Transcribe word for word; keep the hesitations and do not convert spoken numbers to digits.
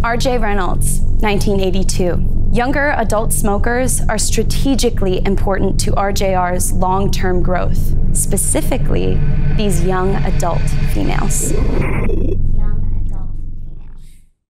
R J Reynolds, nineteen eighty-two. Younger adult smokers are strategically important to R J R's long-term growth, specifically these young adult females.